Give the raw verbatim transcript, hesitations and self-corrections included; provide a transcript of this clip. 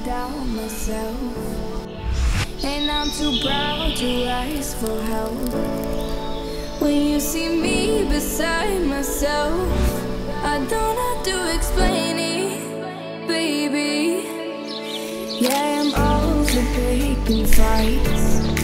down myself, and I'm too proud to ask for help. When you see me beside myself, I don't have to explain it, baby. Yeah, I'm all for picking fights,